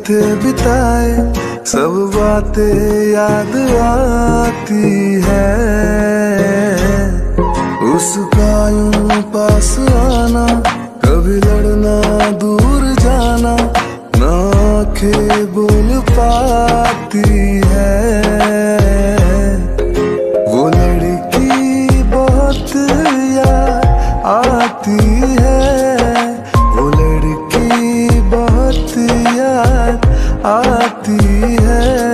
थे बिताए सब बातें याद आती है। उसका यूं पास आना, कभी लड़ना दूर जाना, ना आंखें बोल पाती है। वो लड़की बहुत याद आती है, वो लड़की बहुत याद आती है।